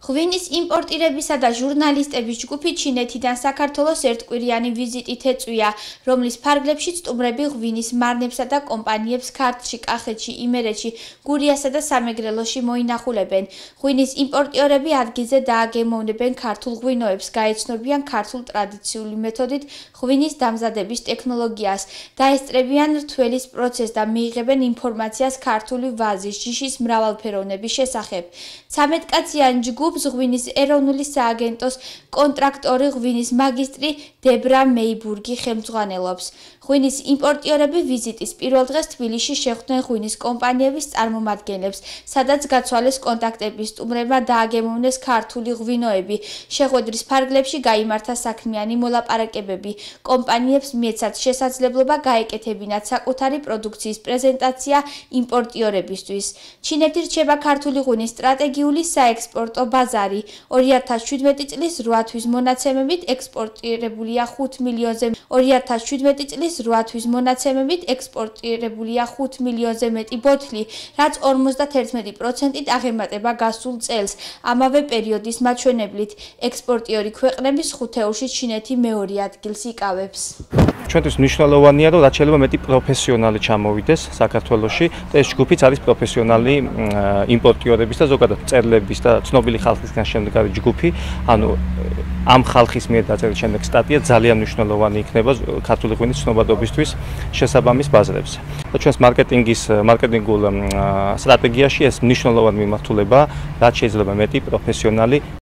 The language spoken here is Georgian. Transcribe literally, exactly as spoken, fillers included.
ღვინის იმპორტირებისა და ჟურნალისტების ჯგუფი ჩინეთიდან საქართველოს ერთკვირიანი ვიზიტით ეწვია, რომლის ფარგლებში სტუმრები ღვინის მარნებსა და კომპანიებს ქართლში, კახეთში, იმერეთში, გურიასა და სამეგრელოში მოინახულებენ. ღვინის იმპორტიორები ადგილზე დააგემოვნებენ ქართულ ღვინოებს, გაეცნობიან ქართულ ტრადიციული მეთოდით ღვინის დამზადების ტექნოლოგიას, დაესწრებიან რთველის პროცესს და მიიღებენ ინფორმაციას ქართული ვაზის, ჯიშის მრავალფეროვნების შესახებ. ცამეტკაციან ჯგუფს ღვინის ეროვნული სააგენტოს კონტრაქტორი ღვინის მაგისტრი დებრა მეიბურგი ხელმძღვანელობს. ღვინის იმპორტიორები ვიზიტის პირველ დღეს თბილისში შეხვდნენ ღვინის კომპანიების წარმომადგენლებს, სადაც გაცვალეს კონტაქტები, სტუმრებმა დააგემოვნეს ქართული ღვინოები. შეხვედრის ფარგლებში გაიმართა საქმიანი მოლაპარაკებები. კომპანიებს მიეცათ შესაძლებლობა გაეკეთებინათ საკუთარი პროდუქციის პრეზენტაცია იმპორტიორებისთვის. ჩინეთი რჩება ქართული ღვინის სტრატეგიული საექსპორტო ბაზარი. ორი ათას შვიდმეტი წლის რვა თვის მონაცემებით ექსპორტირებულია ხუთ მილიონზე ორი ათას შვიდმეტი წლის რვა თვის მონაცემებით ექსპორტირებულია ხუთ მილიონზე მეტი ბოთლი, რაც ორმოცდაერთმეტი პროცენტით აღემატება გასულ წელს. ამავე პერიოდის მაჩვენებლით, ექსპორტიორი ქვეყნების ხუთეულში ჩინეთი მეორე ადგილს იკავებს. ჩვენთვის მნიშვნელოვანია, რომ რაც შეიძლება მეტი პროფესიონალი ჩამოვიდეს საქართველოში და ეს ჯგუფიც არის პროფესიონალი იმპორტიორების და ზოგადად მწერლების და ცნობილი ხალხისგან შემდგარი ჯგუფი. ანუ ამ ხალხის მიერ დაწერილი შემდეგ სტატია ძალიან მნიშვნელოვანი იქნება ქართული ღვინის ცნობადობისთვის შესაბამის ბაზრებზე. და ჩვენს მარკეტინგის მარკეტინგულ სტრატეგიაში ეს მნიშვნელოვანი მიმართულებაა, რაც შეიძლება მეტი პროფესიონალი